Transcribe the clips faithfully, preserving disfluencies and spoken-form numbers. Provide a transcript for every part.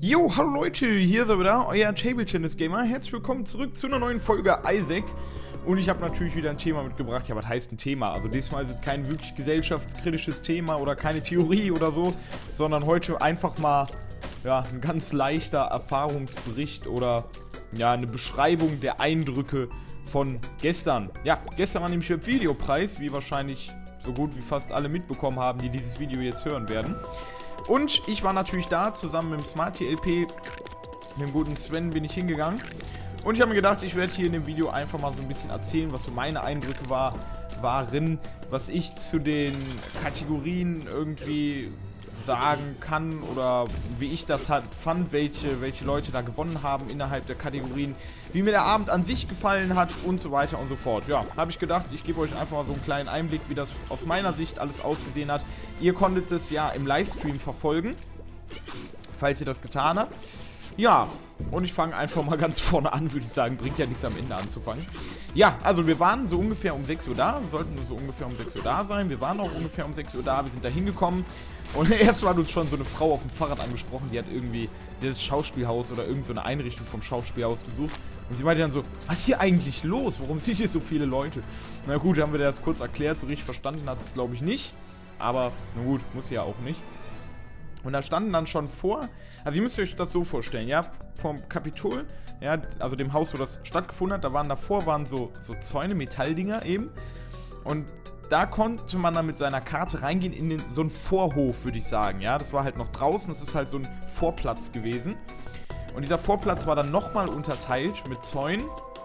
Jo, hallo Leute, hier ist er wieder, euer Table Tennis Gamer. Herzlich willkommen zurück zu einer neuen Folge Isaac. Und ich habe natürlich wieder ein Thema mitgebracht. Ja, was heißt ein Thema? Also diesmal ist es kein wirklich gesellschaftskritisches Thema oder keine Theorie oder so, sondern heute einfach mal, ja, ein ganz leichter Erfahrungsbericht oder, ja, eine Beschreibung der Eindrücke von gestern. Ja, gestern war nämlich der Videopreis, wie wahrscheinlich so gut wie fast alle mitbekommen haben, die dieses Video jetzt hören werden. Und ich war natürlich da, zusammen mit dem Smarty L P, mit dem guten Sven bin ich hingegangen. Und ich habe mir gedacht, ich werde hier in dem Video einfach mal so ein bisschen erzählen, was so meine Eindrücke war, waren, was ich zu den Kategorien irgendwie sagen kann oder wie ich das halt fand, welche, welche Leute da gewonnen haben innerhalb der Kategorien, wie mir der Abend an sich gefallen hat und so weiter und so fort. Ja, habe ich gedacht, ich gebe euch einfach mal so einen kleinen Einblick, wie das aus meiner Sicht alles ausgesehen hat. Ihr konntet es ja im Livestream verfolgen, falls ihr das getan habt. Ja, und ich fange einfach mal ganz vorne an, würde ich sagen. Bringt ja nichts am Ende anzufangen. Ja, also wir waren so ungefähr um sechs Uhr da. Wir sollten so ungefähr um sechs Uhr da sein. Wir waren auch ungefähr um sechs Uhr da. Wir sind da hingekommen. Und erst war uns schon so eine Frau auf dem Fahrrad angesprochen. Die hat irgendwie das Schauspielhaus oder irgend so eine Einrichtung vom Schauspielhaus gesucht. Und sie meinte dann so, was ist hier eigentlich los? Warum sind hier so viele Leute? Na gut, haben wir das kurz erklärt. So richtig verstanden hat es, glaube ich, nicht. Aber na gut, muss ja auch nicht. Und da standen dann schon vor, also ihr müsst euch das so vorstellen, ja, vom Kapitol, ja, also dem Haus, wo das stattgefunden hat, da waren davor, waren so, so Zäune, Metalldinger eben. Und da konnte man dann mit seiner Karte reingehen in den, so einen Vorhof, würde ich sagen, ja. Das war halt noch draußen, das ist halt so ein Vorplatz gewesen. Und dieser Vorplatz war dann nochmal unterteilt mit Zäunen.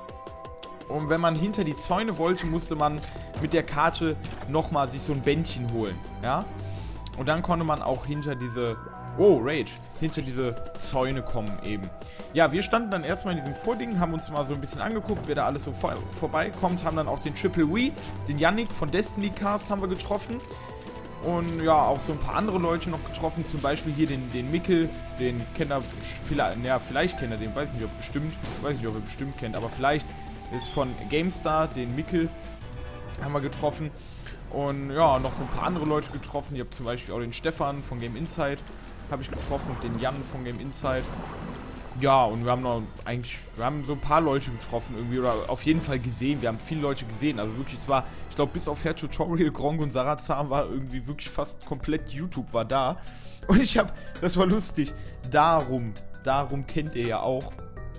Und wenn man hinter die Zäune wollte, musste man mit der Karte nochmal sich so ein Bändchen holen, ja. Und dann konnte man auch hinter diese, oh, Rage, hinter diese Zäune kommen eben. Ja, wir standen dann erstmal in diesem Vording, haben uns mal so ein bisschen angeguckt, wer da alles so vor, vorbeikommt, haben dann auch den Triple W, den Yannick von Destiny Cast haben wir getroffen. Und ja, auch so ein paar andere Leute noch getroffen, zum Beispiel hier den, den Mikkel, den kennt er, vielleicht, ja, vielleicht kennt er den, weiß nicht, ob bestimmt, weiß nicht, ob er bestimmt kennt, aber vielleicht ist von GameStar, den Mikkel, haben wir getroffen. Und ja, noch so ein paar andere Leute getroffen. Ich habe zum Beispiel auch den Stefan von Game Insight habe ich getroffen und den Jan von Game Insight. Ja, und wir haben noch eigentlich, wir haben so ein paar Leute getroffen irgendwie oder auf jeden Fall gesehen. Wir haben viele Leute gesehen. Also wirklich, es war, ich glaube, bis auf Herr Tutorial, Gronk und Sarazar war irgendwie wirklich fast komplett YouTube war da. Und ich habe, das war lustig, darum, darum kennt ihr ja auch,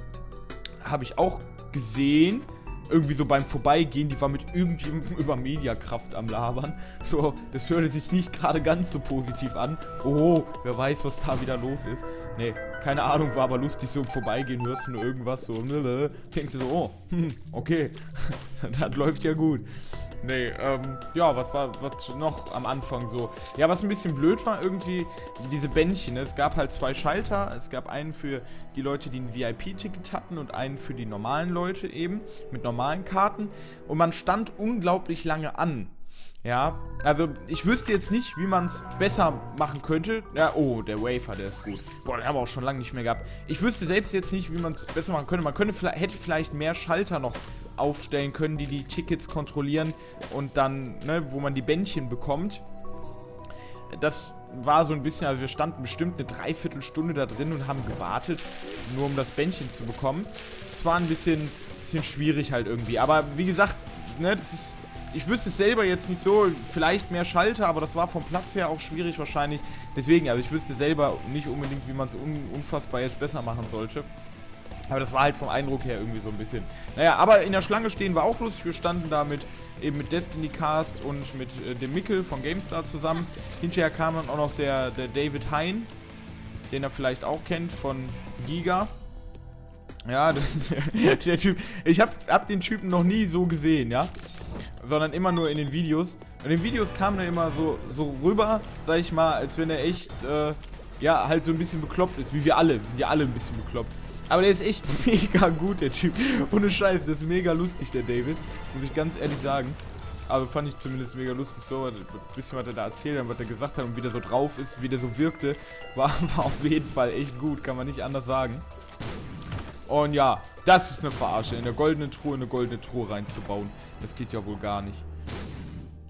habe ich auch gesehen. Irgendwie so beim Vorbeigehen, die war mit irgendjemandem über Mediakraft am Labern. So, das hörte sich nicht gerade ganz so positiv an. Oh, wer weiß, was da wieder los ist. Nee, keine Ahnung, war aber lustig, so im Vorbeigehen hörst du nur irgendwas, so, denkst du so, oh, hm, okay, das läuft ja gut. Nee, ähm, ja, was war, was noch am Anfang so? Ja, was ein bisschen blöd war, irgendwie, diese Bändchen, ne? Es gab halt zwei Schalter, es gab einen für die Leute, die ein V I P-Ticket hatten und einen für die normalen Leute eben, mit normalen Karten. Und man stand unglaublich lange an. Ja, also ich wüsste jetzt nicht, wie man es besser machen könnte. Ja, oh, der Wafer, der ist gut. Boah, den haben wir auch schon lange nicht mehr gehabt. Ich wüsste selbst jetzt nicht, wie man es besser machen könnte. Man könnte vielleicht, hätte vielleicht mehr Schalter noch aufstellen können, die die Tickets kontrollieren und dann, ne, wo man die Bändchen bekommt. Das war so ein bisschen, also wir standen bestimmt eine Dreiviertelstunde da drin und haben gewartet, nur um das Bändchen zu bekommen. Es war ein bisschen, bisschen schwierig halt irgendwie. Aber wie gesagt, ne, das ist, ich wüsste es selber jetzt nicht so, vielleicht mehr Schalter, aber das war vom Platz her auch schwierig wahrscheinlich. Deswegen, also ich wüsste selber nicht unbedingt, wie man es un unfassbar jetzt besser machen sollte. Aber das war halt vom Eindruck her irgendwie so ein bisschen. Naja, aber in der Schlange stehen war auch lustig. Wir standen da mit, eben mit Destiny Cast und mit äh, dem Mikkel von GameStar zusammen. Hinterher kam dann auch noch der, der David Hein, den er vielleicht auch kennt von Giga. Ja, der, der Typ. Ich hab, hab den Typen noch nie so gesehen, ja. Sondern immer nur in den Videos. Und in den Videos kam er immer so, so rüber, sag ich mal, als wenn er echt, äh, ja, halt so ein bisschen bekloppt ist. Wie wir alle. Wir sind ja alle ein bisschen bekloppt. Aber der ist echt mega gut, der Typ. Ohne Scheiß, der ist mega lustig, der David. Muss ich ganz ehrlich sagen. Also fand ich zumindest mega lustig so. Ein bisschen, was er da erzählt hat, was er gesagt hat und wie der so drauf ist, wie der so wirkte. War, war auf jeden Fall echt gut, kann man nicht anders sagen. Und ja, das ist eine Verarsche. In der goldenen Truhe eine goldene Truhe reinzubauen. Das geht ja wohl gar nicht.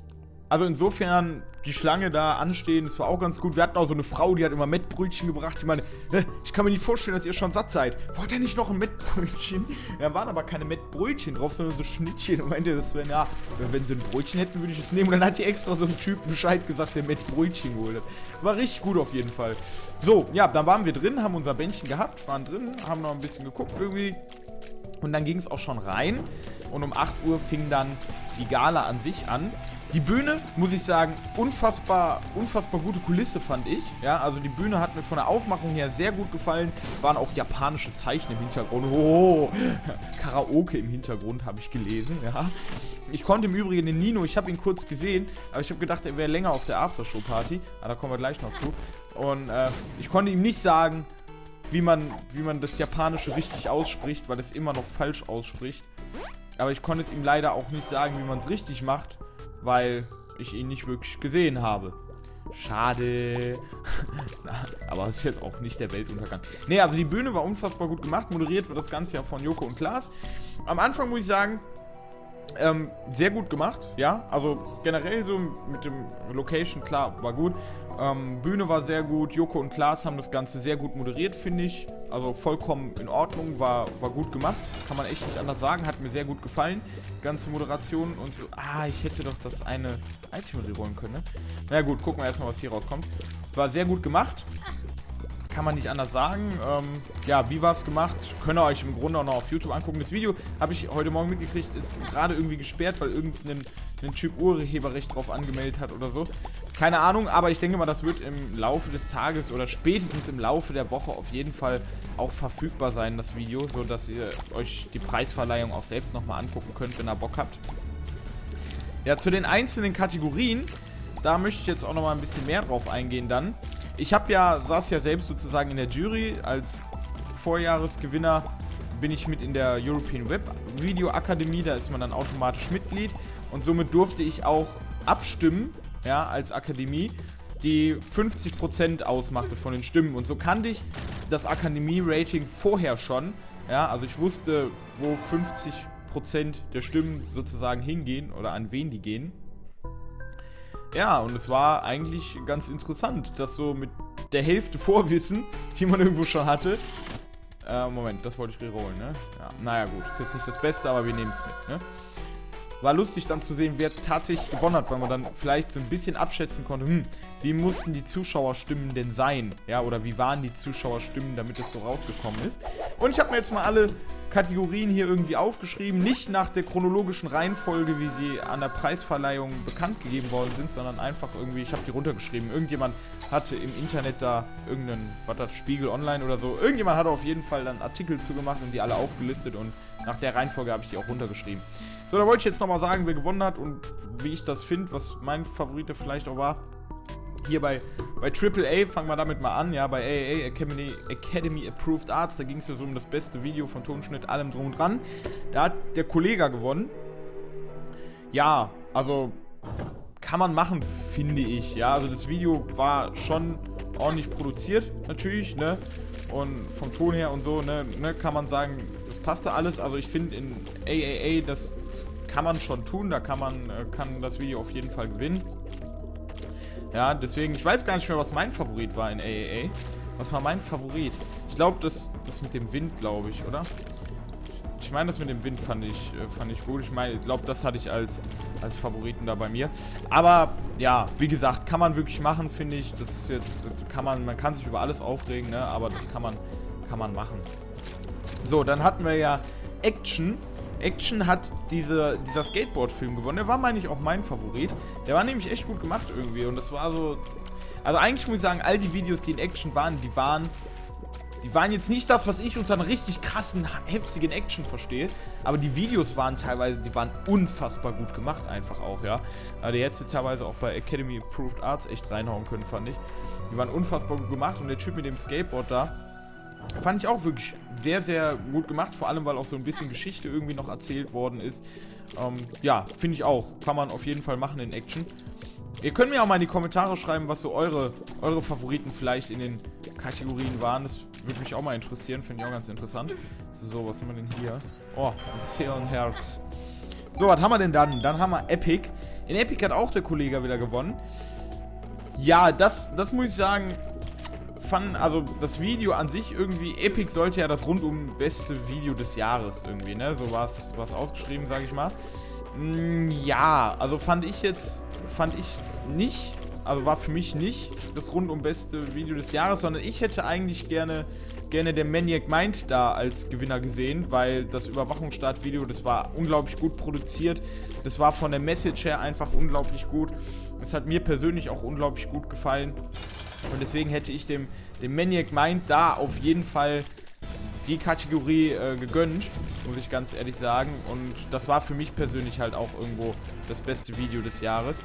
Also insofern, die Schlange da anstehen, das war auch ganz gut. Wir hatten auch so eine Frau, die hat immer Mettbrötchen gebracht. Die meinte, ich kann mir nicht vorstellen, dass ihr schon satt seid. Wollt ihr nicht noch ein Mettbrötchen? Da waren aber keine Mettbrötchen drauf, sondern so Schnittchen. Und meinte, das wäre, ja, wenn sie ein Brötchen hätten, würde ich es nehmen. Und dann hat die extra so einem Typen Bescheid gesagt, der Mettbrötchen geholt hat. War richtig gut auf jeden Fall. So, ja, dann waren wir drin, haben unser Bändchen gehabt, waren drin, haben noch ein bisschen geguckt irgendwie. Und dann ging es auch schon rein. Und um acht Uhr fing dann die Gala an sich an. Die Bühne, muss ich sagen, unfassbar, unfassbar gute Kulisse, fand ich. Ja, also die Bühne hat mir von der Aufmachung her sehr gut gefallen. Waren auch japanische Zeichen im Hintergrund. Oh, Karaoke im Hintergrund, habe ich gelesen, ja. Ich konnte im Übrigen den Nino, ich habe ihn kurz gesehen, aber ich habe gedacht, er wäre länger auf der Aftershow-Party. Ah, da kommen wir gleich noch zu. Und äh, ich konnte ihm nicht sagen, wie man, wie man das Japanische richtig ausspricht, weil es immer noch falsch ausspricht. Aber ich konnte es ihm leider auch nicht sagen, wie man es richtig macht, weil ich ihn nicht wirklich gesehen habe. Schade. Aber es ist jetzt auch nicht der Weltuntergang. Ne, also die Bühne war unfassbar gut gemacht. Moderiert wird das Ganze ja von Joko und Klaas. Am Anfang muss ich sagen, ähm, sehr gut gemacht, ja. Also generell so mit dem Location, klar, war gut. Ähm, Bühne war sehr gut. Joko und Klaas haben das Ganze sehr gut moderiert, finde ich. Also vollkommen in Ordnung, war, war gut gemacht. Kann man echt nicht anders sagen. Hat mir sehr gut gefallen. Ganze Moderation und so. Ah, ich hätte doch das eine Item wollen können, ne? Na gut, gucken wir erstmal, was hier rauskommt. War sehr gut gemacht. Kann man nicht anders sagen. Ähm, ja, wie war es gemacht? Könnt ihr euch im Grunde auch noch auf YouTube angucken. Das Video habe ich heute Morgen mitgekriegt, ist gerade irgendwie gesperrt, weil irgendein ein Typ Urheberrecht drauf angemeldet hat oder so. Keine Ahnung, aber ich denke mal, das wird im Laufe des Tages oder spätestens im Laufe der Woche auf jeden Fall auch verfügbar sein, das Video, sodass ihr euch die Preisverleihung auch selbst nochmal angucken könnt, wenn ihr Bock habt. Ja, zu den einzelnen Kategorien, da möchte ich jetzt auch nochmal ein bisschen mehr drauf eingehen dann. Ich habe ja, saß ja selbst sozusagen in der Jury. Als Vorjahresgewinner bin ich mit in der European Web Video Akademie. Da ist man dann automatisch Mitglied. Und somit durfte ich auch abstimmen, ja, als Akademie, die fünfzig Prozent ausmachte von den Stimmen. Und so kannte ich das Akademie-Rating vorher schon. Ja, also ich wusste, wo fünfzig Prozent der Stimmen sozusagen hingehen oder an wen die gehen. Ja, und es war eigentlich ganz interessant, dass so mit der Hälfte Vorwissen, die man irgendwo schon hatte. Äh, Moment, das wollte ich rerollen, ne? Ja, naja, gut, ist jetzt nicht das Beste, aber wir nehmen es mit, ne? War lustig dann zu sehen, wer tatsächlich gewonnen hat, weil man dann vielleicht so ein bisschen abschätzen konnte, hm, wie mussten die Zuschauerstimmen denn sein? Ja, oder wie waren die Zuschauerstimmen, damit es so rausgekommen ist? Und ich habe mir jetzt mal alle Kategorien hier irgendwie aufgeschrieben, nicht nach der chronologischen Reihenfolge, wie sie an der Preisverleihung bekannt gegeben worden sind, sondern einfach irgendwie, ich habe die runtergeschrieben. Irgendjemand hatte im Internet da irgendeinen, was das, Spiegel Online oder so, irgendjemand hat auf jeden Fall dann Artikel zugemacht und die alle aufgelistet und nach der Reihenfolge habe ich die auch runtergeschrieben. So, da wollte ich jetzt nochmal sagen, wer gewonnen hat und wie ich das finde, was mein Favorit vielleicht auch war. Hier bei, bei Triple A, fangen wir damit mal an, ja, bei A A A, Academy, Academy Approved Arts, da ging es ja so um das beste Video von Tonschnitt, allem drum und dran. Da hat der Kollege gewonnen. Ja, also kann man machen, finde ich, ja, also das Video war schon ordentlich produziert, natürlich, ne, und vom Ton her und so, ne, ne kann man sagen, das passte alles, also ich finde in A A A, das, das kann man schon tun, da kann man, kann das Video auf jeden Fall gewinnen. Ja, deswegen, ich weiß gar nicht mehr, was mein Favorit war in A A A. Was war mein Favorit? Ich glaube, das, das mit dem Wind, glaube ich, oder? Ich meine, das mit dem Wind fand ich, fand ich gut. Ich meine, ich glaube, das hatte ich als, als Favoriten da bei mir. Aber, ja, wie gesagt, kann man wirklich machen, finde ich. Das ist jetzt, kann man, man kann sich über alles aufregen, ne? Aber das kann man, kann man machen. So, dann hatten wir ja Action. Action hat diese, dieser Skateboard-Film gewonnen. Der war, meine ich, auch mein Favorit. Der war nämlich echt gut gemacht irgendwie. Und das war so... Also eigentlich muss ich sagen, all die Videos, die in Action waren, die waren... Die waren jetzt nicht das, was ich unter einer richtig krassen, heftigen Action verstehe. Aber die Videos waren teilweise, die waren unfassbar gut gemacht einfach auch, ja. Die hätte teilweise auch bei Academy Approved Arts echt reinhauen können, fand ich. Die waren unfassbar gut gemacht. Und der Typ mit dem Skateboard da, fand ich auch wirklich sehr, sehr gut gemacht. Vor allem, weil auch so ein bisschen Geschichte irgendwie noch erzählt worden ist. Ähm, ja, finde ich auch. Kann man auf jeden Fall machen in Action. Ihr könnt mir auch mal in die Kommentare schreiben, was so eure, eure Favoriten vielleicht in den Kategorien waren. Das würde mich auch mal interessieren. Finde ich auch ganz interessant. So, was haben wir denn hier? Oh, Seelenherz. So, was haben wir denn dann? Dann haben wir Epic. In Epic hat auch der Kollege wieder gewonnen. Ja, das, das muss ich sagen, fand, also das Video an sich irgendwie, Epic sollte ja das rundum beste Video des Jahres irgendwie, ne? So war es ausgeschrieben, sage ich mal. Mm, ja, also fand ich jetzt, fand ich nicht, also war für mich nicht das rundum beste Video des Jahres, sondern ich hätte eigentlich gerne, gerne der Maniac Mind da als Gewinner gesehen, weil das Überwachungsstartvideo, das war unglaublich gut produziert, das war von der Message her einfach unglaublich gut. Es hat mir persönlich auch unglaublich gut gefallen. Und deswegen hätte ich dem, dem Maniac Mind da auf jeden Fall die Kategorie äh, gegönnt, muss ich ganz ehrlich sagen. Und das war für mich persönlich halt auch irgendwo das beste Video des Jahres.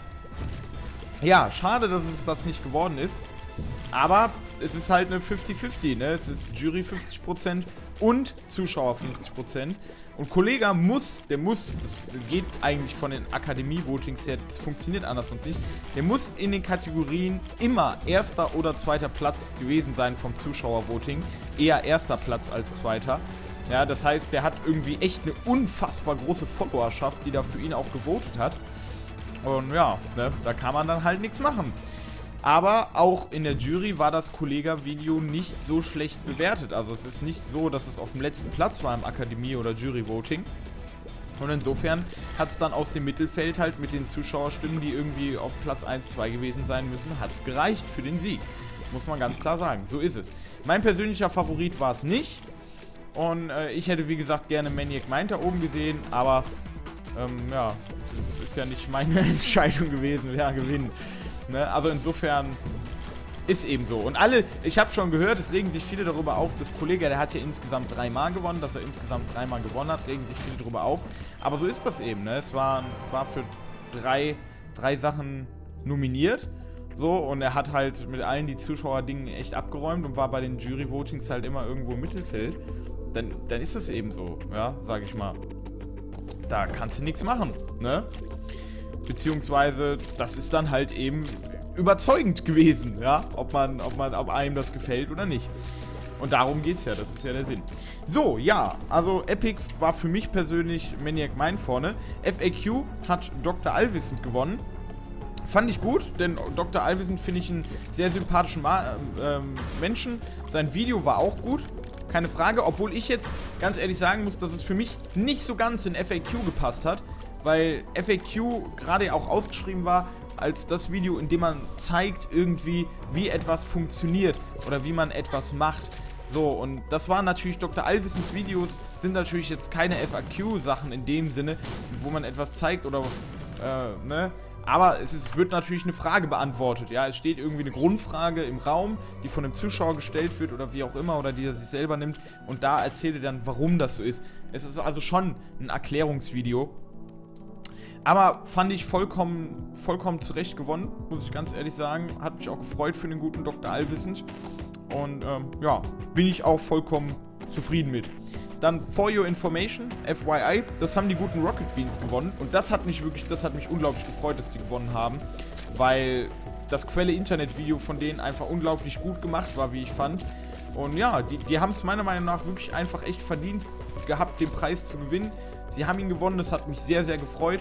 Ja, schade, dass es das nicht geworden ist. Aber es ist halt eine fünfzig fünfzig, ne? Es ist Jury fünfzig Prozent und Zuschauer fünfzig Prozent. Und Kollege muss, der muss, das geht eigentlich von den Akademie-Votings her, das funktioniert anders sonst nicht, der muss in den Kategorien immer erster oder zweiter Platz gewesen sein vom Zuschauer-Voting. Eher erster Platz als zweiter. Ja, das heißt, der hat irgendwie echt eine unfassbar große Followerschaft, die da für ihn auch gewotet hat. Und ja, ne, da kann man dann halt nichts machen. Aber auch in der Jury war das Kollega-Video nicht so schlecht bewertet. Also es ist nicht so, dass es auf dem letzten Platz war im Akademie- oder Jury-Voting. Und insofern hat es dann aus dem Mittelfeld halt mit den Zuschauerstimmen, die irgendwie auf Platz eins, zwei gewesen sein müssen, hat es gereicht für den Sieg. Muss man ganz klar sagen. So ist es. Mein persönlicher Favorit war es nicht. Und äh, ich hätte, wie gesagt, gerne Maniac Mind da oben gesehen. Aber ähm, ja, es ist, es ist ja nicht meine Entscheidung gewesen, wer gewinnt. Ne? Also insofern ist eben so. Und alle, ich habe schon gehört, es regen sich viele darüber auf, das Kollege, der hat ja insgesamt dreimal gewonnen, dass er insgesamt dreimal gewonnen hat, regen sich viele darüber auf. Aber so ist das eben, ne? Es war, war für drei, drei Sachen nominiert. So, und er hat halt mit allen die Zuschauerdingen echt abgeräumt und war bei den Jury-Votings halt immer irgendwo im Mittelfeld. Dann, dann ist es eben so, ja, sag ich mal. Da kannst du nichts machen, ne? Beziehungsweise, das ist dann halt eben überzeugend gewesen, ja, ob man, ob man, ob einem das gefällt oder nicht. Und darum geht's ja, das ist ja der Sinn. So, ja, also Epic war für mich persönlich Maniac Mind vorne. F A Q hat Doktor Allwissend gewonnen. Fand ich gut, denn Doktor Allwissend finde ich einen sehr sympathischen Ma äh, Menschen. Sein Video war auch gut, keine Frage, obwohl ich jetzt ganz ehrlich sagen muss, dass es für mich nicht so ganz in F A Q gepasst hat. Weil F A Q gerade auch ausgeschrieben war als das Video, in dem man zeigt irgendwie, wie etwas funktioniert oder wie man etwas macht. So, und das waren natürlich, Doktor Allwissens Videos sind natürlich jetzt keine F A Q-Sachen in dem Sinne, wo man etwas zeigt oder, äh, ne? Aber es ist, wird natürlich eine Frage beantwortet, ja. Es steht irgendwie eine Grundfrage im Raum, die von einem Zuschauer gestellt wird oder wie auch immer, oder die er sich selber nimmt. Und da erzählt er dann, warum das so ist. Es ist also schon ein Erklärungsvideo. Aber fand ich vollkommen, vollkommen zurecht gewonnen, muss ich ganz ehrlich sagen. Hat mich auch gefreut für den guten Doktor Allwissend. Und ähm, ja, bin ich auch vollkommen zufrieden mit. Dann For Your Information, F Y I, das haben die guten Rocket Beans gewonnen. Und das hat mich wirklich, das hat mich unglaublich gefreut, dass die gewonnen haben. Weil das Quelle-Internet-Video von denen einfach unglaublich gut gemacht war, wie ich fand. Und ja, die, die haben es meiner Meinung nach wirklich einfach echt verdient gehabt, den Preis zu gewinnen. Sie haben ihn gewonnen, das hat mich sehr, sehr gefreut.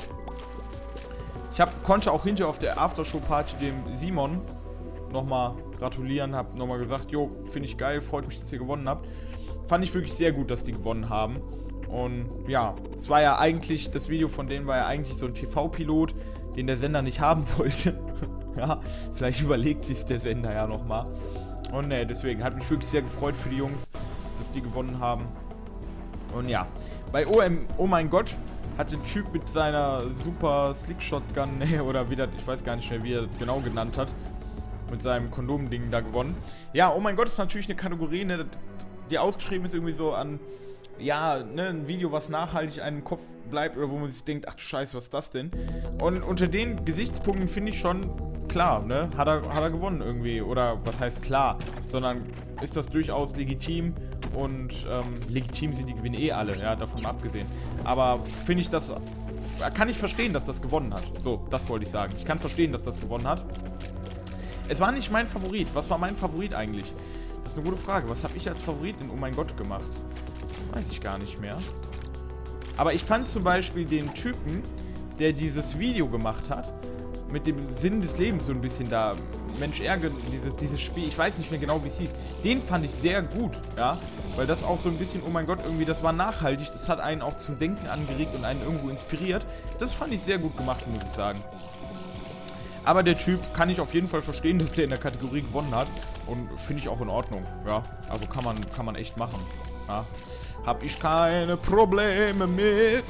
Ich hab, konnte auch hinterher auf der Aftershow-Party dem Simon nochmal gratulieren, hab nochmal gesagt, jo, finde ich geil, freut mich, dass ihr gewonnen habt. Fand ich wirklich sehr gut, dass die gewonnen haben. Und ja, es war ja eigentlich, das Video von denen war ja eigentlich so ein T V-Pilot, den der Sender nicht haben wollte. Ja, vielleicht überlegt sich der Sender ja nochmal. Und ne, deswegen hat mich wirklich sehr gefreut für die Jungs, dass die gewonnen haben. Und ja, bei O M, oh mein Gott, hat der Typ mit seiner super Slick Shotgun, ne, oder wie das, ich weiß gar nicht mehr, wie er das genau genannt hat, mit seinem Kondom-Ding da gewonnen. Ja, oh mein Gott, ist natürlich eine Kategorie, ne, die ausgeschrieben ist irgendwie so an, ja, ne, ein Video, was nachhaltig einem im Kopf bleibt oder wo man sich denkt, ach du Scheiße, was ist das denn? Und unter den Gesichtspunkten finde ich schon klar, ne, hat er, hat er gewonnen irgendwie, oder was heißt klar, sondern ist das durchaus legitim. Und ähm, legitim sind die Gewinne eh alle, ja, davon mal abgesehen. Aber finde ich das, kann ich verstehen, dass das gewonnen hat. So, das wollte ich sagen. Ich kann verstehen, dass das gewonnen hat. Es war nicht mein Favorit. Was war mein Favorit eigentlich? Das ist eine gute Frage. Was habe ich als Favorit in Oh mein Gott gemacht? Das weiß ich gar nicht mehr. Aber ich fand zum Beispiel den Typen, der dieses Video gemacht hat, mit dem Sinn des Lebens so ein bisschen da, Mensch ärgere, dieses, dieses Spiel, ich weiß nicht mehr genau, wie es hieß, den fand ich sehr gut, ja, weil das auch so ein bisschen, oh mein Gott, irgendwie, das war nachhaltig, das hat einen auch zum Denken angeregt und einen irgendwo inspiriert. Das fand ich sehr gut gemacht, muss ich sagen. Aber der Typ kann ich auf jeden Fall verstehen, dass der in der Kategorie gewonnen hat und finde ich auch in Ordnung, ja, also kann man, kann man echt machen, ja. Hab ich keine Probleme mit.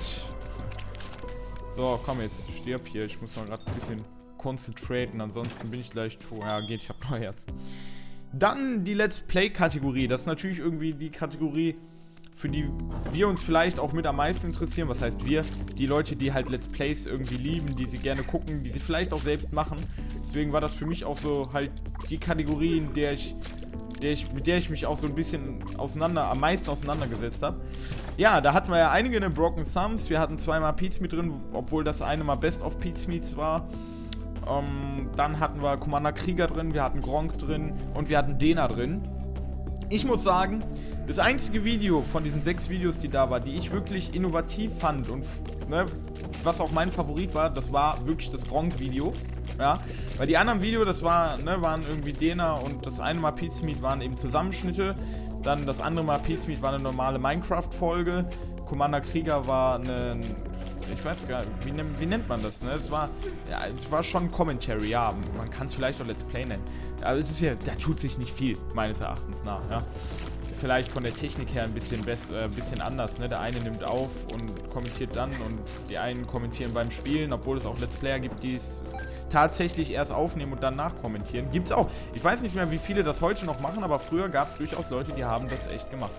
So, komm jetzt, stirb hier. Ich muss mal gerade ein bisschen konzentrieren, ansonsten bin ich gleich tot. Ja, geht, ich hab noch Herz. Dann die Let's Play-Kategorie. Das ist natürlich irgendwie die Kategorie, für die wir uns vielleicht auch mit am meisten interessieren. Was heißt wir? Die Leute, die halt Let's Plays irgendwie lieben, die sie gerne gucken, die sie vielleicht auch selbst machen. Deswegen war das für mich auch so halt die Kategorie, in der ich... Der ich, mit der ich mich auch so ein bisschen auseinander, am meisten auseinandergesetzt habe. Ja, da hatten wir ja einige in den Broken Thumbs. Wir hatten zweimal Pete's Meat drin, obwohl das eine mal Best of Pete's Meats war. Ähm, dann hatten wir Commander Krieger drin, wir hatten Gronk drin und wir hatten Dena drin. Ich muss sagen, das einzige Video von diesen sechs Videos, die da war, die ich wirklich innovativ fand und ne, was auch mein Favorit war, das war wirklich das Gronk-Video. Ja, weil die anderen Videos, das war, ne, waren irgendwie Dena und das eine Mal Pete's Meat waren eben Zusammenschnitte. Dann das andere Mal Pete's Meat war eine normale Minecraft-Folge. Commander Krieger war eine, ich weiß gar nicht, wie, wie nennt man das, ne? Es war, ja, es war schon Commentary, ja, man kann es vielleicht auch Let's Play nennen. Aber es ist ja, da tut sich nicht viel, meines Erachtens nach, ja. Vielleicht von der Technik her ein bisschen, äh, bisschen anders, ne? Der eine nimmt auf und kommentiert dann und die einen kommentieren beim Spielen, obwohl es auch Let's Player gibt, die es tatsächlich erst aufnehmen und dann nachkommentieren. Gibt's auch. Ich weiß nicht mehr, wie viele das heute noch machen, aber früher gab es durchaus Leute, die haben das echt gemacht.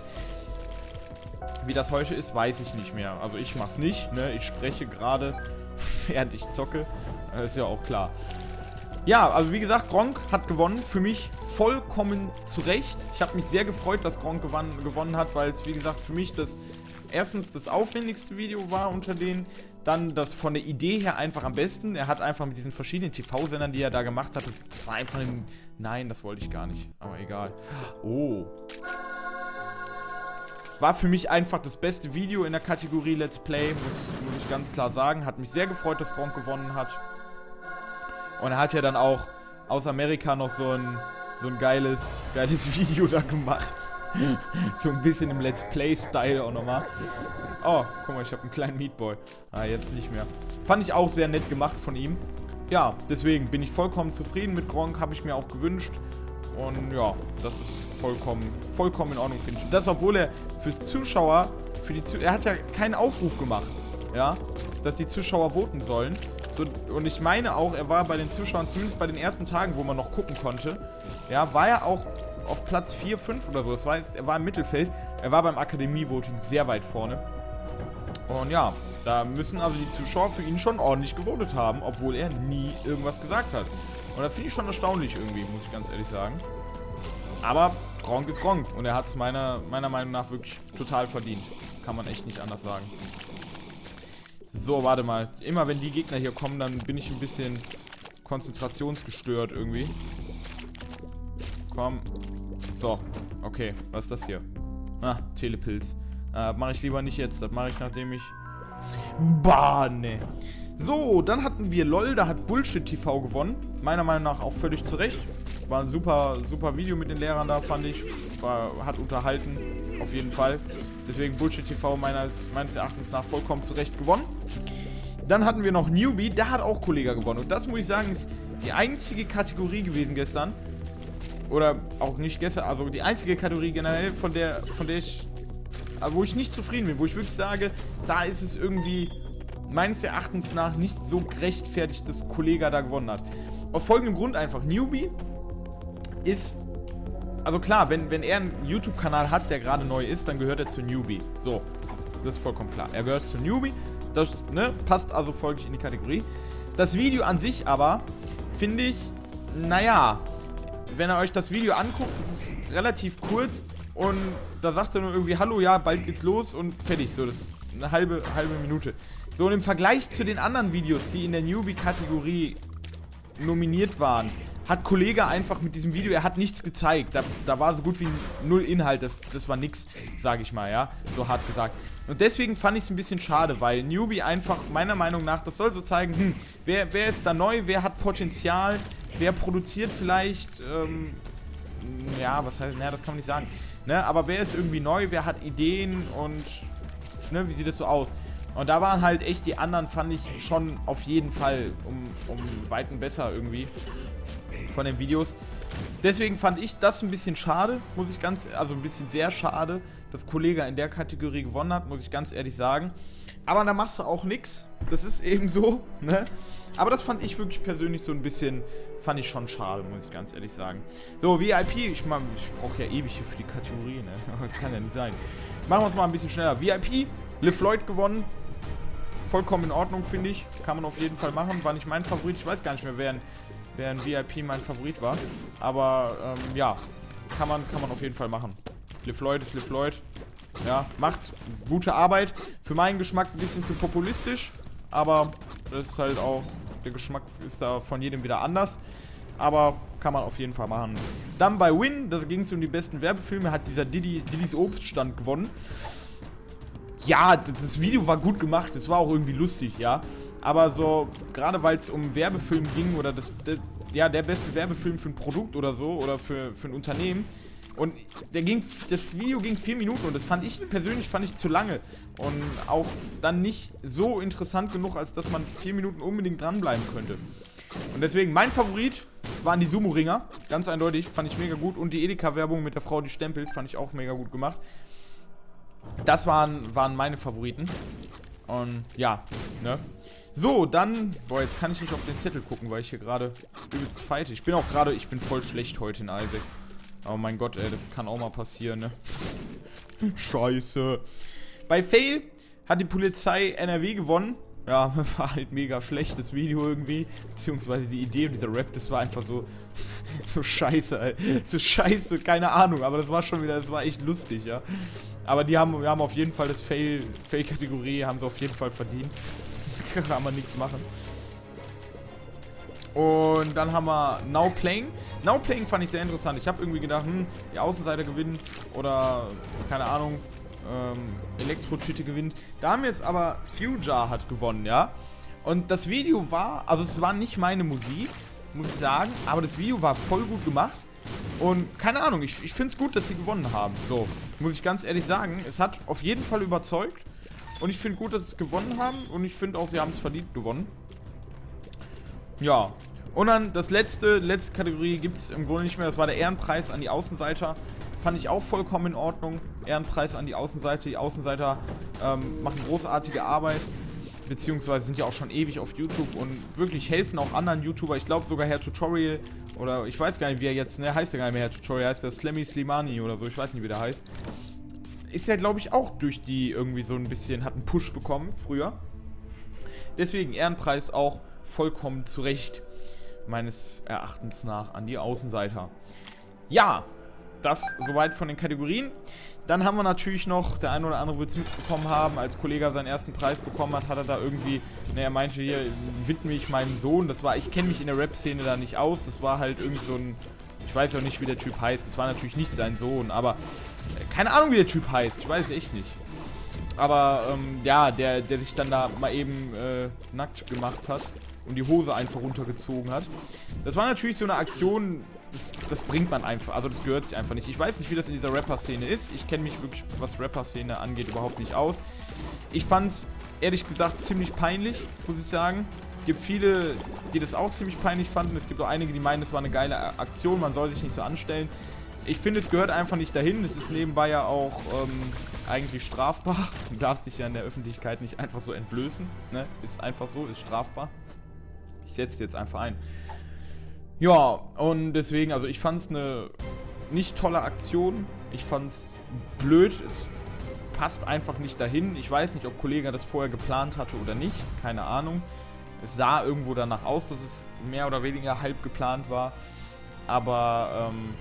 Wie das heute ist, weiß ich nicht mehr. Also ich mach's nicht, ne? Ich spreche gerade, während ich zocke. Das ist ja auch klar. Ja, also wie gesagt, Gronk hat gewonnen. Für mich vollkommen zu Recht. Ich habe mich sehr gefreut, dass Gronk gewann, gewonnen hat, weil es, wie gesagt, für mich das erstens das aufwendigste Video war unter denen. Dann das von der Idee her einfach am besten. Er hat einfach mit diesen verschiedenen T V-Sendern, die er da gemacht hat, das war einfach ein... Nein, das wollte ich gar nicht. Aber egal. Oh. War für mich einfach das beste Video in der Kategorie Let's Play, muss, muss ich ganz klar sagen. Hat mich sehr gefreut, dass Gronk gewonnen hat. Und er hat ja dann auch aus Amerika noch so ein, so ein geiles, geiles Video da gemacht. So ein bisschen im Let's Play-Style auch nochmal. Oh, guck mal, ich habe einen kleinen Meatboy. Ah, jetzt nicht mehr. Fand ich auch sehr nett gemacht von ihm. Ja, deswegen bin ich vollkommen zufrieden mit Gronk, habe ich mir auch gewünscht. Und ja, das ist vollkommen, vollkommen in Ordnung, finde ich. Und das, obwohl er fürs Zuschauer, für die Zu er hat ja keinen Aufruf gemacht, ja, dass die Zuschauer voten sollen. So, und ich meine auch, er war bei den Zuschauern, zumindest bei den ersten Tagen, wo man noch gucken konnte, ja, war er auch auf Platz vier, fünf oder so. Das heißt, er war im Mittelfeld. Er war beim Akademie-Voting sehr weit vorne. Und ja, da müssen also die Zuschauer für ihn schon ordentlich gewotet haben, obwohl er nie irgendwas gesagt hat. Und das finde ich schon erstaunlich irgendwie, muss ich ganz ehrlich sagen. Aber Gronk ist Gronk und er hat es meiner, meiner Meinung nach wirklich total verdient. Kann man echt nicht anders sagen. So, warte mal. Immer wenn die Gegner hier kommen, dann bin ich ein bisschen konzentrationsgestört irgendwie. Komm. So, okay. Was ist das hier? Ah, Telepilz. Äh, mache ich lieber nicht jetzt. Das mache ich, nachdem ich... Bah, ne. So, dann hatten wir LOL. Da hat Bullshit T V gewonnen. Meiner Meinung nach auch völlig zu Recht. War ein super, super Video mit den Lehrern da, fand ich. War, hat unterhalten. Auf jeden Fall. Deswegen Bullshit T V meines, meines Erachtens nach vollkommen zu Recht gewonnen. Dann hatten wir noch Newbie. Da hat auch Kollege gewonnen. Und das muss ich sagen, ist die einzige Kategorie gewesen gestern. Oder auch nicht gestern, also die einzige Kategorie generell, von der, von der ich, also wo ich nicht zufrieden bin, wo ich wirklich sage, da ist es irgendwie meines Erachtens nach nicht so gerechtfertigt, dass Kollege da gewonnen hat. Aus folgendem Grund einfach, Newbie ist, also klar, wenn, wenn er einen YouTube-Kanal hat, der gerade neu ist, dann gehört er zu Newbie. So, das, das ist vollkommen klar. Er gehört zu Newbie, das ne, passt also folglich in die Kategorie. Das Video an sich aber, finde ich, naja, wenn ihr euch das Video anguckt, ist es relativ kurz und da sagt er nur irgendwie, hallo, ja, bald geht's los und fertig. So, das ist eine halbe, halbe Minute. So, und im Vergleich zu den anderen Videos, die in der Newbie-Kategorie nominiert waren, hat Kollege einfach mit diesem Video, er hat nichts gezeigt. Da, da war so gut wie null Inhalt, das, das war nix, sage ich mal, ja, so hart gesagt. Und deswegen fand ich es ein bisschen schade, weil Newbie einfach, meiner Meinung nach, das soll so zeigen, hm, wer, wer ist da neu, wer hat Potenzial, wer produziert vielleicht, ähm, ja, was heißt, naja, das kann man nicht sagen, ne, aber wer ist irgendwie neu, wer hat Ideen und, ne, wie sieht das so aus? Und da waren halt echt die anderen, fand ich schon auf jeden Fall um, um Weiten besser irgendwie von den Videos. Deswegen fand ich das ein bisschen schade, muss ich ganz, also ein bisschen sehr schade, dass Kollege in der Kategorie gewonnen hat, muss ich ganz ehrlich sagen. Aber da machst du auch nichts, das ist eben so, ne? Aber das fand ich wirklich persönlich so ein bisschen, fand ich schon schade, muss ich ganz ehrlich sagen. So, V I P, ich meine, ich brauche ja ewig hier für die Kategorie, ne? Das kann ja nicht sein. Machen wir es mal ein bisschen schneller. V I P, LeFloid gewonnen. Vollkommen in Ordnung, finde ich. Kann man auf jeden Fall machen. War nicht mein Favorit. Ich weiß gar nicht mehr, wer ein, wer ein V I P mein Favorit war. Aber, ähm, ja. Kann man, kann man auf jeden Fall machen. LeFloid ist LeFloid. Ja, macht gute Arbeit. Für meinen Geschmack ein bisschen zu populistisch. Aber das ist halt auch... Der Geschmack ist da von jedem wieder anders. Aber kann man auf jeden Fall machen. Dann bei Win, da ging es um die besten Werbefilme, hat dieser Diddy, Diddy's Obststand gewonnen. Ja, das Video war gut gemacht, das war auch irgendwie lustig, ja. Aber so, gerade weil es um Werbefilm ging oder das, das, ja, der beste Werbefilm für ein Produkt oder so oder für, für ein Unternehmen. Und der ging, das Video ging vier Minuten und das fand ich persönlich fand ich zu lange. Und auch dann nicht so interessant genug, als dass man vier Minuten unbedingt dranbleiben könnte. Und deswegen, mein Favorit waren die Sumo-Ringer, ganz eindeutig, fand ich mega gut. Und die Edeka-Werbung mit der Frau, die stempelt, fand ich auch mega gut gemacht. Das waren, waren meine Favoriten. Und ja, ne? So, dann... Boah, jetzt kann ich nicht auf den Zettel gucken, weil ich hier gerade übelst fight. Ich bin auch gerade... Ich bin voll schlecht heute in Isaac. Oh mein Gott, ey, das kann auch mal passieren, ne? Scheiße. Bei Fail hat die Polizei N R W gewonnen. Ja, war halt mega schlechtes Video irgendwie. Beziehungsweise die Idee und dieser Rap, das war einfach so... So scheiße, ey. So scheiße, keine Ahnung. Aber das war schon wieder... Das war echt lustig, ja. Aber die haben, wir haben auf jeden Fall das Fail, Fail-Kategorie, haben sie auf jeden Fall verdient. Kann man nichts machen. Und dann haben wir Now Playing. Now Playing fand ich sehr interessant. Ich habe irgendwie gedacht, hm, die Außenseiter gewinnt oder, keine Ahnung, ähm, Elektro-Tüte gewinnt. Da haben jetzt aber Future hat gewonnen, ja. Und das Video war, also es war nicht meine Musik, muss ich sagen, aber das Video war voll gut gemacht. Und keine Ahnung, ich, ich finde es gut, dass sie gewonnen haben. So, muss ich ganz ehrlich sagen. Es hat auf jeden Fall überzeugt. Und ich finde gut, dass sie es gewonnen haben. Und ich finde auch, sie haben es verdient gewonnen. Ja. Und dann das letzte, letzte Kategorie gibt es im Grunde nicht mehr. Das war der Ehrenpreis an die Außenseiter. Fand ich auch vollkommen in Ordnung. Ehrenpreis an die Außenseiter. Die Außenseiter ähm, machen großartige Arbeit. Beziehungsweise sind ja auch schon ewig auf YouTube und wirklich helfen auch anderen YouTuber. Ich glaube sogar Herr Tutorial oder ich weiß gar nicht, wie er jetzt, ne, heißt der gar nicht mehr Herr Tutorial, heißt der Slammy Slimani oder so, ich weiß nicht, wie der heißt. Ist ja, glaube ich, auch durch die irgendwie so ein bisschen, hat einen Push bekommen früher. Deswegen Ehrenpreis auch vollkommen zurecht, meines Erachtens nach, an die Außenseiter. Ja, das soweit von den Kategorien. Dann haben wir natürlich noch, der eine oder andere wird es mitbekommen haben, als Kollege seinen ersten Preis bekommen hat, hat er da irgendwie, ne, er meinte hier, widme ich meinem Sohn. Das war, ich kenne mich in der Rap-Szene da nicht aus, das war halt irgend so ein, ich weiß auch nicht, wie der Typ heißt, das war natürlich nicht sein Sohn, aber keine Ahnung, wie der Typ heißt, ich weiß es echt nicht. Aber, ähm, ja, der, der sich dann da mal eben äh, nackt gemacht hat und die Hose einfach runtergezogen hat. Das war natürlich so eine Aktion, das, das bringt man einfach, also das gehört sich einfach nicht. Ich weiß nicht, wie das in dieser Rapper-Szene ist. Ich kenne mich wirklich, was Rapper-Szene angeht, überhaupt nicht aus. Ich fand's, ehrlich gesagt, ziemlich peinlich, muss ich sagen. Es gibt viele, die das auch ziemlich peinlich fanden. Es gibt auch einige, die meinen, es war eine geile Aktion, man soll sich nicht so anstellen. Ich finde, es gehört einfach nicht dahin. Es ist nebenbei ja auch ähm, eigentlich strafbar. Du darfst dich ja in der Öffentlichkeit nicht einfach so entblößen. Ne? Ist einfach so, ist strafbar. Ich setze jetzt einfach ein. Ja, und deswegen, also ich fand es eine nicht tolle Aktion. Ich fand es blöd. Es passt einfach nicht dahin. Ich weiß nicht, ob Kollege das vorher geplant hatte oder nicht. Keine Ahnung. Es sah irgendwo danach aus, dass es mehr oder weniger halb geplant war. Aber, ähm,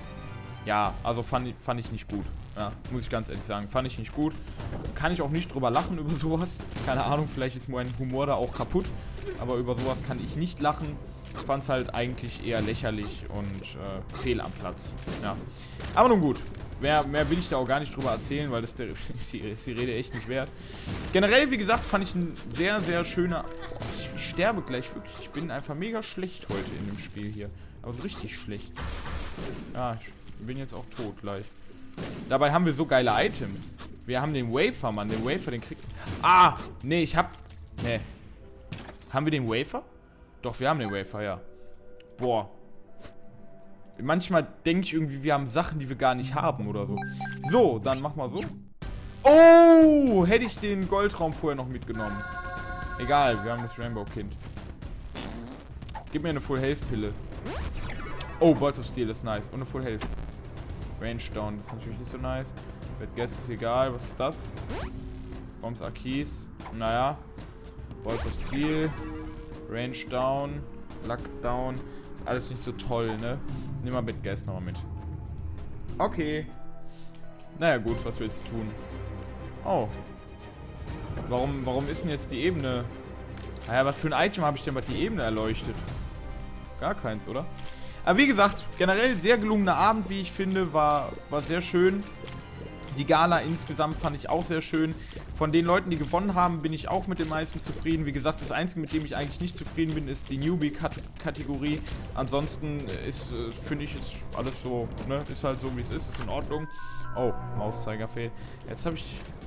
ja, also fand, fand ich nicht gut. Ja, muss ich ganz ehrlich sagen. Fand ich nicht gut. Kann ich auch nicht drüber lachen über sowas. Keine Ahnung, vielleicht ist mein Humor da auch kaputt. Aber über sowas kann ich nicht lachen. fand es halt eigentlich eher lächerlich und äh, fehl am Platz. Ja. Aber nun gut. Mehr, mehr will ich da auch gar nicht drüber erzählen, weil das der, ist, die, ist die Rede echt nicht wert. Generell, wie gesagt, fand ich ein sehr, sehr schöner... Boah, ich, ich sterbe gleich wirklich. Ich bin einfach mega schlecht heute in dem Spiel hier. Aber so richtig schlecht. Ja, ich bin jetzt auch tot gleich. Dabei haben wir so geile Items. Wir haben den Wafer, Mann. Den Wafer, den kriegt... Ah! Nee, ich hab... Nee. Haben wir den Wafer? Doch, wir haben den Wafer, ja. Boah. Manchmal denke ich irgendwie, wir haben Sachen, die wir gar nicht haben oder so. So, dann mach mal so. Oh! Hätte ich den Goldraum vorher noch mitgenommen. Egal, wir haben das Rainbow-Kind. Gib mir eine Full-Health-Pille. Oh, Balls of Steel ist nice. Und eine Full-Health. Range Down, das ist natürlich nicht so nice. Bad Guess ist egal. Was ist das? Bombs Akis. Naja. Balls of Steel. Range Down. Luck Down. Ist alles nicht so toll, ne? Nimm mal Bad Guess nochmal mit. Okay. Naja, gut, was willst du tun? Oh. Warum, warum ist denn jetzt die Ebene... Naja, was für ein Item habe ich denn, was die Ebene erleuchtet? Gar keins, oder? Aber wie gesagt, generell sehr gelungener Abend, wie ich finde. War, war sehr schön. Die Gala insgesamt fand ich auch sehr schön. Von den Leuten, die gewonnen haben, bin ich auch mit den meisten zufrieden. Wie gesagt, das Einzige, mit dem ich eigentlich nicht zufrieden bin, ist die Newbie-Kategorie. Ansonsten ist, äh, finde ich, ist alles so, ne? Ist halt so, wie es ist. Ist in Ordnung. Oh, Mauszeiger fehlt. Jetzt habe ich...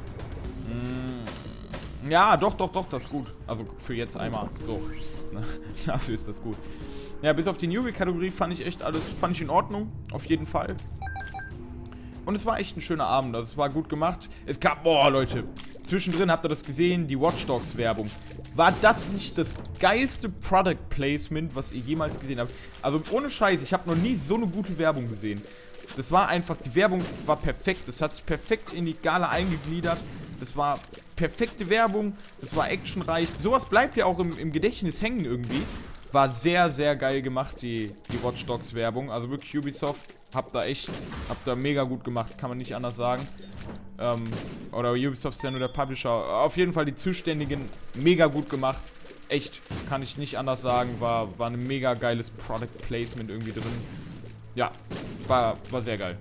Mh, ja, doch, doch, doch, das ist gut. Also für jetzt einmal. So. Dafür ist das gut. Ja, bis auf die Newbie-Kategorie fand ich echt alles, fand ich in Ordnung. Auf jeden Fall. Und es war echt ein schöner Abend, also es war gut gemacht. Es gab, boah Leute, zwischendrin habt ihr das gesehen, die Watch Dogs Werbung. War das nicht das geilste Product Placement, was ihr jemals gesehen habt? Also ohne Scheiß, ich habe noch nie so eine gute Werbung gesehen. Das war einfach, die Werbung war perfekt, das hat sich perfekt in die Gala eingegliedert. Das war perfekte Werbung, das war actionreich. Sowas bleibt ja auch im, im Gedächtnis hängen irgendwie. War sehr, sehr geil gemacht, die, die Watch Dogs Werbung. Also wirklich Ubisoft, habt da echt, habt da mega gut gemacht, kann man nicht anders sagen. Ähm, oder Ubisoft ist ja nur der Publisher. Auf jeden Fall die Zuständigen, mega gut gemacht. Echt, kann ich nicht anders sagen. War, war ein mega geiles Product Placement irgendwie drin. Ja, war, war sehr geil.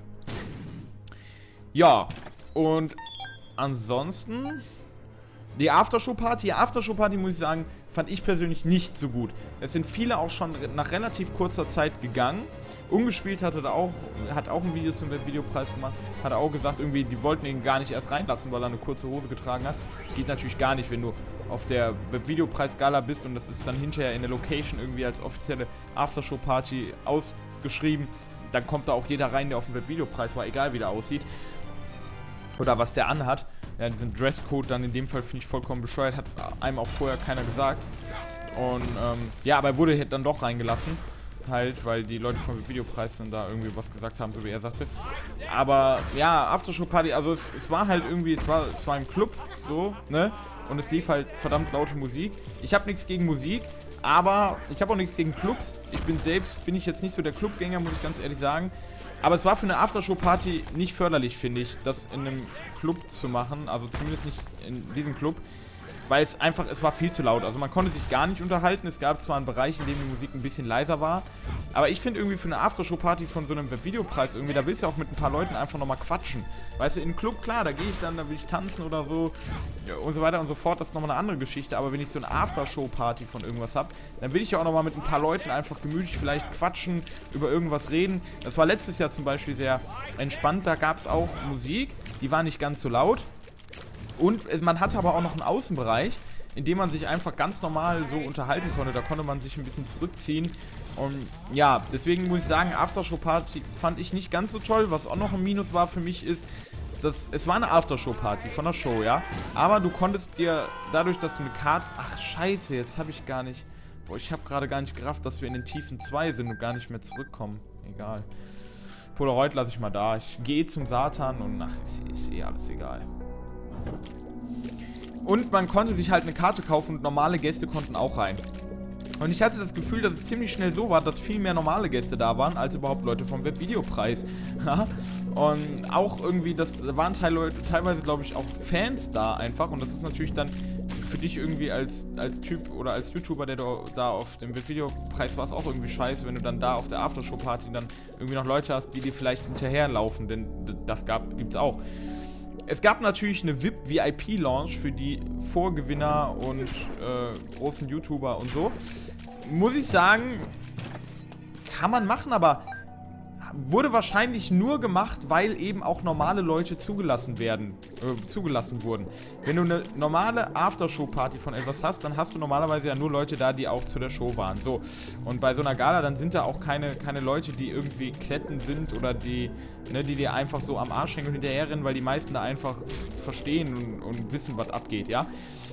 Ja, und ansonsten... Die Aftershow-Party, die Aftershow-Party, muss ich sagen, fand ich persönlich nicht so gut. Es sind viele auch schon nach relativ kurzer Zeit gegangen. Ungespielt hatte da auch, hat auch ein Video zum Webvideopreis gemacht, hat auch gesagt, irgendwie, die wollten ihn gar nicht erst reinlassen, weil er eine kurze Hose getragen hat. Geht natürlich gar nicht, wenn du auf der Webvideopreis-Gala bist und das ist dann hinterher in der Location irgendwie als offizielle Aftershow-Party ausgeschrieben. Dann kommt da auch jeder rein, der auf dem Webvideopreis war, egal wie der aussieht. Oder was der anhat. Ja, diesen Dresscode dann in dem Fall finde ich vollkommen bescheuert. Hat einem auch vorher keiner gesagt. Und, ähm, ja, aber er wurde dann doch reingelassen. Halt, weil die Leute vom Videopreis dann da irgendwie was gesagt haben, so wie er sagte. Aber, ja, Aftershow-Party, also es, es war halt irgendwie, es war, es war im Club, so, ne? Und es lief halt verdammt laute Musik. Ich habe nichts gegen Musik, aber ich habe auch nichts gegen Clubs. Ich bin selbst, bin ich jetzt nicht so der Clubgänger, muss ich ganz ehrlich sagen. Aber es war für eine Aftershow-Party nicht förderlich, finde ich, das in einem Club zu machen. Also zumindest nicht in diesem Club. Weil es einfach, es war viel zu laut. Also man konnte sich gar nicht unterhalten. Es gab zwar einen Bereich, in dem die Musik ein bisschen leiser war. Aber ich finde irgendwie für eine Aftershow-Party von so einem Webvideopreis irgendwie, da willst du ja auch mit ein paar Leuten einfach nochmal quatschen. Weißt du, in einen Club, klar, da gehe ich dann, da will ich tanzen oder so. Ja, und so weiter und so fort. Das ist nochmal eine andere Geschichte. Aber wenn ich so eine Aftershow-Party von irgendwas habe, dann will ich ja auch nochmal mit ein paar Leuten einfach gemütlich vielleicht quatschen, über irgendwas reden. Das war letztes Jahr zum Beispiel sehr entspannt. Da gab es auch Musik. Die war nicht ganz so laut. Und man hatte aber auch noch einen Außenbereich, in dem man sich einfach ganz normal so unterhalten konnte. Da konnte man sich ein bisschen zurückziehen. Und ja, deswegen muss ich sagen, Aftershow-Party fand ich nicht ganz so toll. Was auch noch ein Minus war für mich ist, dass es war eine Aftershow-Party von der Show, ja. Aber du konntest dir, dadurch, dass du eine Karte... Ach, scheiße, jetzt habe ich gar nicht... Boah, ich habe gerade gar nicht gerafft, dass wir in den Tiefen zwei sind und gar nicht mehr zurückkommen. Egal. Polaroid lasse ich mal da. Ich gehe zum Satan und ach, ist, ist eh alles egal. Und man konnte sich halt eine Karte kaufen und normale Gäste konnten auch rein. Und ich hatte das Gefühl, dass es ziemlich schnell so war, dass viel mehr normale Gäste da waren, als überhaupt Leute vom Webvideopreis. Und auch irgendwie, das waren teilweise, glaube ich, auch Fans da einfach. Und das ist natürlich dann für dich irgendwie als, als Typ oder als YouTuber, der da, da auf dem Videopreis warst, auch irgendwie scheiße, wenn du dann da auf der Aftershow-Party dann irgendwie noch Leute hast, die dir vielleicht hinterherlaufen, denn das gab, gibt's auch. Es gab natürlich eine V I P-V I P-Launch für die Vorgewinner und äh, großen YouTuber und so. Muss ich sagen, kann man machen, aber wurde wahrscheinlich nur gemacht, weil eben auch normale Leute zugelassen werden, äh, zugelassen wurden. Wenn du eine normale Aftershow-Party von etwas hast, dann hast du normalerweise ja nur Leute da, die auch zu der Show waren. So. Und bei so einer Gala, dann sind da auch keine, keine Leute, die irgendwie Kletten sind oder die, ne, die dir einfach so am Arsch hängen und hinterherrennen, weil die meisten da einfach verstehen und, und wissen, was abgeht, ja.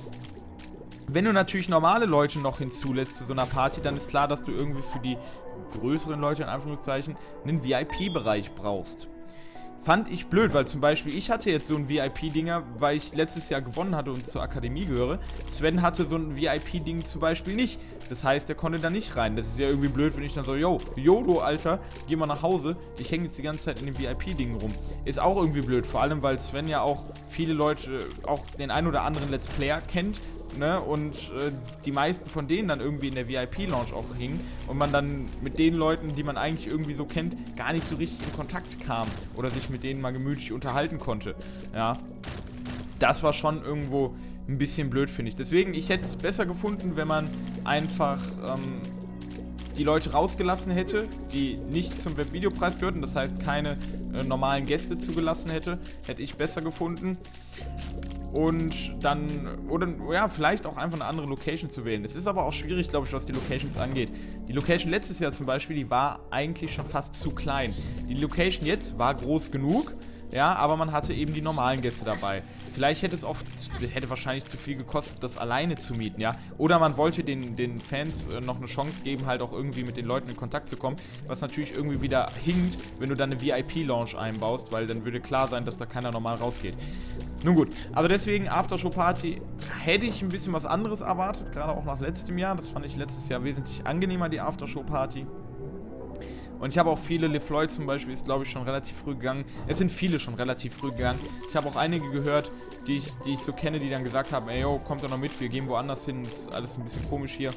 Wenn du natürlich normale Leute noch hinzulässt zu so einer Party, dann ist klar, dass du irgendwie für die größeren Leute, in Anführungszeichen, einen V I P-Bereich brauchst. Fand ich blöd, weil zum Beispiel ich hatte jetzt so ein V I P-Dinger, weil ich letztes Jahr gewonnen hatte und zur Akademie gehöre. Sven hatte so ein V I P-Ding zum Beispiel nicht. Das heißt, der konnte da nicht rein. Das ist ja irgendwie blöd, wenn ich dann so, yo, YOLO, Alter, geh mal nach Hause. Ich hänge jetzt die ganze Zeit in den V I P-Dingen rum. Ist auch irgendwie blöd, vor allem, weil Sven ja auch viele Leute, auch den einen oder anderen Let's Player kennt. Ne, und äh, die meisten von denen dann irgendwie in der V I P-Lounge auch hingen und man dann mit den Leuten, die man eigentlich irgendwie so kennt, gar nicht so richtig in Kontakt kam oder sich mit denen mal gemütlich unterhalten konnte. Ja, das war schon irgendwo ein bisschen blöd, finde ich. Deswegen, ich hätte es besser gefunden, wenn man einfach ähm, die Leute rausgelassen hätte, die nicht zum Webvideopreis gehörten, das heißt keine äh, normalen Gäste zugelassen hätte, hätte ich besser gefunden. Und dann, oder ja, vielleicht auch einfach eine andere Location zu wählen. Es ist aber auch schwierig, glaube ich, was die Locations angeht. Die Location letztes Jahr zum Beispiel, die war eigentlich schon fast zu klein. Die Location jetzt war groß genug, ja, aber man hatte eben die normalen Gäste dabei. Vielleicht hätte es oft, hätte wahrscheinlich zu viel gekostet, das alleine zu mieten, ja. Oder man wollte den, den Fans äh, noch eine Chance geben, halt auch irgendwie mit den Leuten in Kontakt zu kommen, was natürlich irgendwie wieder hinkt, wenn du dann eine V I P-Lounge einbaust, weil dann würde klar sein, dass da keiner normal rausgeht. Nun gut, also deswegen Aftershow-Party hätte ich ein bisschen was anderes erwartet, gerade auch nach letztem Jahr. Das fand ich letztes Jahr wesentlich angenehmer, die Aftershow-Party. Und ich habe auch viele, LeFloid zum Beispiel ist, glaube ich, schon relativ früh gegangen. Es sind viele schon relativ früh gegangen. Ich habe auch einige gehört, die ich, die ich so kenne, die dann gesagt haben, ey, yo, kommt doch noch mit, wir gehen woanders hin, das ist alles ein bisschen komisch hier.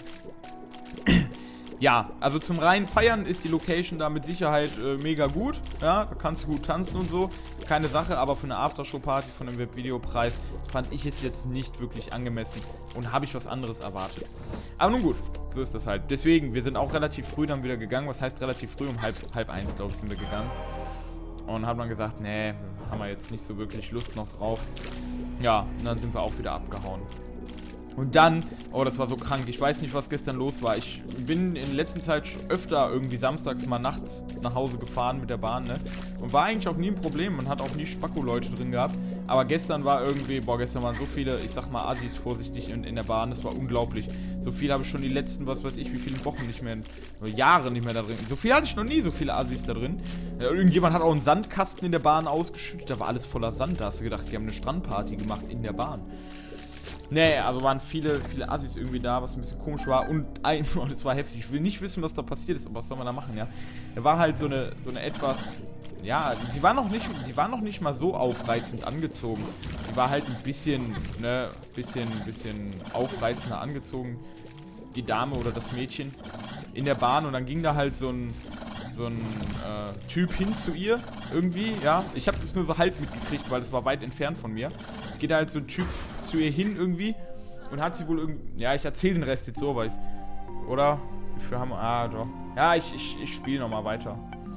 Ja, also zum reinen Feiern ist die Location da mit Sicherheit äh, mega gut. Ja, da kannst du gut tanzen und so. Keine Sache, aber für eine Aftershow-Party von einem Webvideopreis fand ich es jetzt nicht wirklich angemessen und habe ich was anderes erwartet. Aber nun gut, so ist das halt. Deswegen, wir sind auch relativ früh dann wieder gegangen. Was heißt relativ früh? Um halb, halb eins, glaube ich, sind wir gegangen. Und haben dann gesagt, nee, haben wir jetzt nicht so wirklich Lust noch drauf. Ja, und dann sind wir auch wieder abgehauen. Und dann, oh, das war so krank, ich weiß nicht, was gestern los war. Ich bin in letzter Zeit öfter irgendwie samstags mal nachts nach Hause gefahren mit der Bahn, ne? Und war eigentlich auch nie ein Problem, man hat auch nie Spacko-Leute drin gehabt. Aber gestern war irgendwie, boah, gestern waren so viele, ich sag mal Assis vorsichtig in, in der Bahn, das war unglaublich. So viel habe ich schon die letzten, was weiß ich, wie viele Wochen nicht mehr, oder Jahre nicht mehr da drin. So viel hatte ich noch nie, so viele Assis da drin. Ja, irgendjemand hat auch einen Sandkasten in der Bahn ausgeschüttet, da war alles voller Sand. Da hast du gedacht, die haben eine Strandparty gemacht in der Bahn. Nee, also waren viele, viele Assis irgendwie da, was ein bisschen komisch war. Und ein, oh, das war heftig. Ich will nicht wissen, was da passiert ist, aber was soll man da machen, ja? Da war halt so eine, so eine etwas, ja, sie war noch nicht, sie war noch nicht mal so aufreizend angezogen. Sie war halt ein bisschen, ne, bisschen, bisschen aufreizender angezogen, die Dame oder das Mädchen in der Bahn. Und dann ging da halt so ein, so ein äh, Typ hin zu ihr, irgendwie, ja. Ich habe das nur so halb mitgekriegt, weil das war weit entfernt von mir. Geht da halt so ein Typ zu ihr hin irgendwie und hat sie wohl irgendwie, ja, ich erzähle den Rest jetzt so, weil, oder? Wie viel haben wir, ah, doch. Ja, ich, ich, ich spiele nochmal weiter.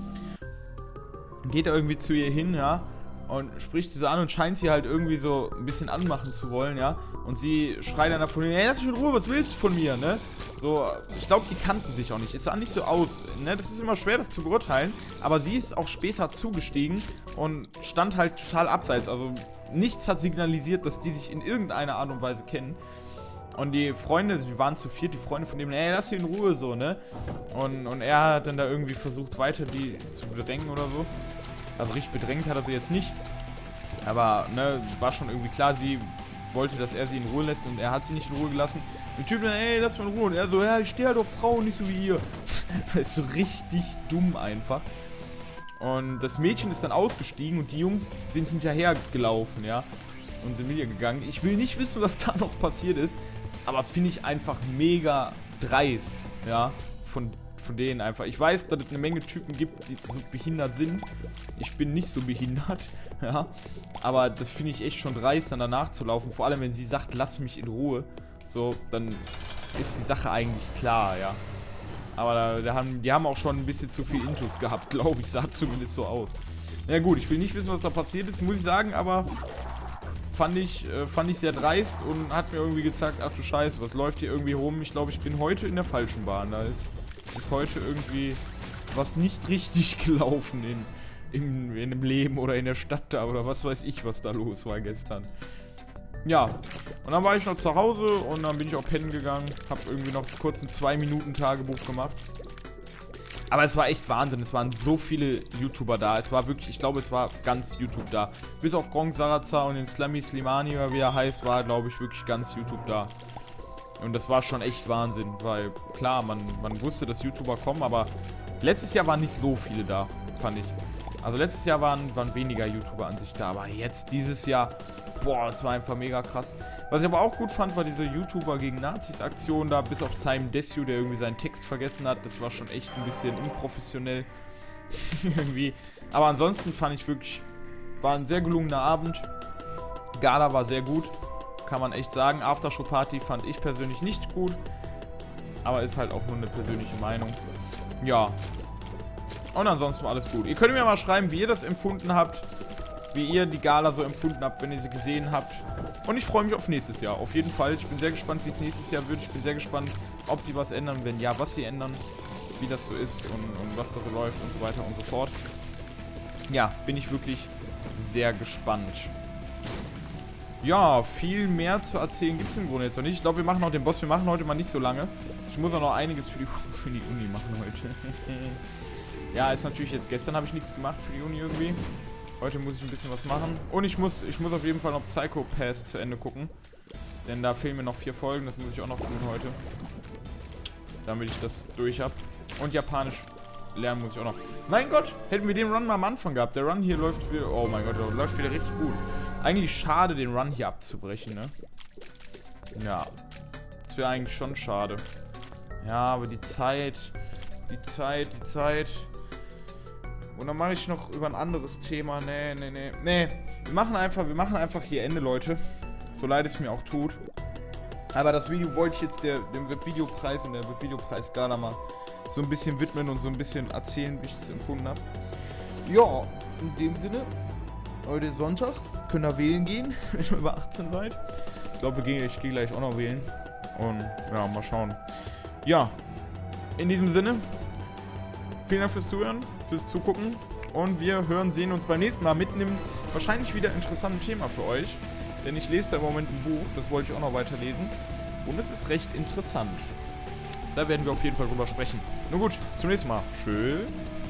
Geht da irgendwie zu ihr hin, ja, und spricht sie so an und scheint sie halt irgendwie so ein bisschen anmachen zu wollen, ja. Und sie schreit dann davon, ey, lass mich in Ruhe, was willst du von mir, ne? So, ich glaube, die kannten sich auch nicht. Es sah nicht so aus, ne? Das ist immer schwer, das zu beurteilen. Aber sie ist auch später zugestiegen und stand halt total abseits. Also, nichts hat signalisiert, dass die sich in irgendeiner Art und Weise kennen. Und die Freunde, die waren zu viert, die Freunde von dem, ey, lass sie in Ruhe, so, ne? Und, und er hat dann da irgendwie versucht, weiter die zu bedrängen oder so. Also richtig bedrängt hat er sie jetzt nicht. Aber, ne, war schon irgendwie klar, sie wollte, dass er sie in Ruhe lässt und er hat sie nicht in Ruhe gelassen. Der Typ dann, ey, lass mal in Ruhe. Und er so, ja, ich stehe halt auf Frauen, nicht so wie ihr. Das ist so richtig dumm einfach. Und das Mädchen ist dann ausgestiegen und die Jungs sind hinterher gelaufen, ja. und sind wieder gegangen. Ich will nicht wissen, was da noch passiert ist, aber finde ich einfach mega dreist, ja, von, von denen einfach. Ich weiß, dass es eine Menge Typen gibt, die so behindert sind. Ich bin nicht so behindert, ja, aber das finde ich echt schon dreist, dann danach zu laufen. Vor allem, wenn sie sagt, lass mich in Ruhe, so, dann ist die Sache eigentlich klar, ja. Aber da, da haben, die haben auch schon ein bisschen zu viel Intus gehabt, glaube ich, sah zumindest so aus. Ja gut, ich will nicht wissen, was da passiert ist, muss ich sagen, aber fand ich, äh, fand ich sehr dreist und hat mir irgendwie gezeigt, ach du Scheiße, was läuft hier irgendwie rum? Ich glaube, ich bin heute in der falschen Bahn. Da ist, ist heute irgendwie was nicht richtig gelaufen in, in, in dem Leben oder in der Stadt da oder was weiß ich, was da los war gestern. Ja, und dann war ich noch zu Hause und dann bin ich auch pennen gegangen, hab irgendwie noch kurz ein zwei Minuten Tagebuch gemacht. Aber es war echt Wahnsinn, es waren so viele YouTuber da, es war wirklich, ich glaube, es war ganz YouTube da. Bis auf Gronk Saraza und den Slammy Slimani, oder wie er heißt, war, glaube ich, wirklich ganz YouTube da. Und das war schon echt Wahnsinn, weil, klar, man, man wusste, dass YouTuber kommen, aber letztes Jahr waren nicht so viele da, fand ich. Also letztes Jahr waren, waren weniger YouTuber an sich da, aber jetzt, dieses Jahr, boah, es war einfach mega krass. Was ich aber auch gut fand, war diese YouTuber gegen Nazis-Aktion da, bis auf Simon Desue, der irgendwie seinen Text vergessen hat. Das war schon echt ein bisschen unprofessionell. irgendwie. Aber ansonsten fand ich wirklich, war ein sehr gelungener Abend. Gala war sehr gut, kann man echt sagen. Aftershow-Party fand ich persönlich nicht gut. Aber ist halt auch nur eine persönliche Meinung. Ja. Und ansonsten war alles gut. Ihr könnt mir mal schreiben, wie ihr das empfunden habt. Wie ihr die Gala so empfunden habt, wenn ihr sie gesehen habt. Und ich freue mich auf nächstes Jahr. Auf jeden Fall. Ich bin sehr gespannt, wie es nächstes Jahr wird. Ich bin sehr gespannt, ob sie was ändern. Wenn ja, was sie ändern. Wie das so ist und, und was da so läuft und so weiter und so fort. Ja, bin ich wirklich sehr gespannt. Ja, viel mehr zu erzählen gibt es im Grunde jetzt noch nicht. Ich glaube, wir machen auch den Boss. Wir machen heute mal nicht so lange. Ich muss auch noch einiges für die, für die Uni machen heute. Ja, ist natürlich jetzt. Gestern habe ich nichts gemacht für die Uni irgendwie. Heute muss ich ein bisschen was machen. Und ich muss, ich muss auf jeden Fall noch Psycho Pass zu Ende gucken. Denn da fehlen mir noch vier Folgen. Das muss ich auch noch tun heute. Damit ich das durch habe. Und Japanisch lernen muss ich auch noch. Mein Gott, hätten wir den Run mal am Anfang gehabt. Der Run hier läuft wieder... Oh mein Gott, der läuft wieder richtig gut. Eigentlich schade, den Run hier abzubrechen, ne? Ja. Das wäre eigentlich schon schade. Ja, aber die Zeit... Die Zeit, die Zeit... Und dann mache ich noch über ein anderes Thema. Nee, nee, nee. Nee, wir machen einfach, wir machen einfach hier Ende, Leute. So leid es mir auch tut. Aber das Video wollte ich jetzt der, dem Webvideopreis und der Webvideopreis-Gala mal so ein bisschen widmen und so ein bisschen erzählen, wie ich das empfunden habe. Ja, in dem Sinne, heute ist Sonntag. Könnt ihr wählen gehen, wenn ihr über achtzehn seid. Ich glaube, ich gehe gleich auch noch wählen. Und ja, mal schauen. Ja, in diesem Sinne, vielen Dank fürs Zuhören, fürs Zugucken. Und wir hören, sehen uns beim nächsten Mal mit einem wahrscheinlich wieder interessanten Thema für euch. Denn ich lese da im Moment ein Buch, das wollte ich auch noch weiterlesen. Und es ist recht interessant. Da werden wir auf jeden Fall drüber sprechen. Nun gut, bis zum nächsten Mal. Tschüss.